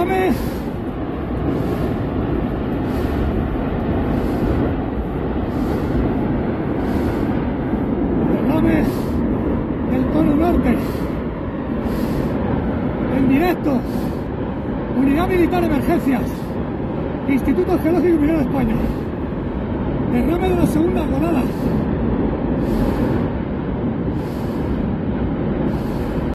derrame del cono norte en directo. Unidad Militar Emergencias, Instituto Geológico y Minero de España. Derrame de la segunda golada.